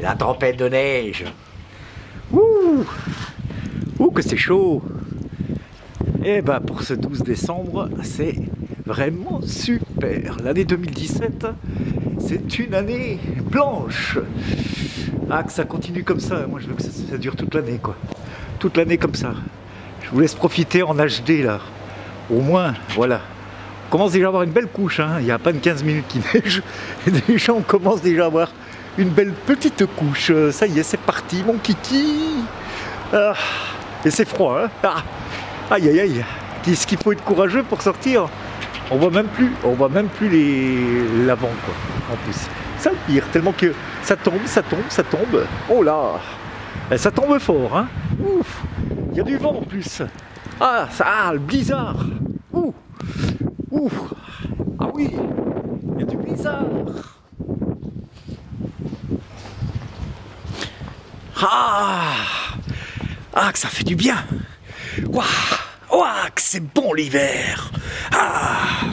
la tempête de neige. Ouh, ouh que c'est chaud. Et ben pour ce 12 décembre, c'est vraiment super. L'année 2017, c'est une année blanche. Ah, que ça continue comme ça. Moi, je veux que ça dure toute l'année, quoi. Toute l'année comme ça. Je vous laisse profiter en HD, là. Au moins, voilà. On commence déjà à avoir une belle couche, hein. Il n'y a pas de 15 minutes qui neige. Et déjà, on commence déjà à avoir une belle petite couche. Ça y est, c'est parti, mon kiki. Ah, et c'est froid, hein. Ah, aïe, aïe, aïe. Qu'est-ce qu'il faut être courageux pour sortir? On voit même plus l'avant, quoi, en plus. C'est le pire, tellement que ça tombe, ça tombe, ça tombe. Oh là, et ça tombe fort, hein. Ouf, il y a du vent en plus. Ah, le blizzard. Ouh, ouh. Ah oui, il y a du blizzard. Ah, que ça fait du bien. Waouh, waouh, que c'est bon l'hiver. Ah.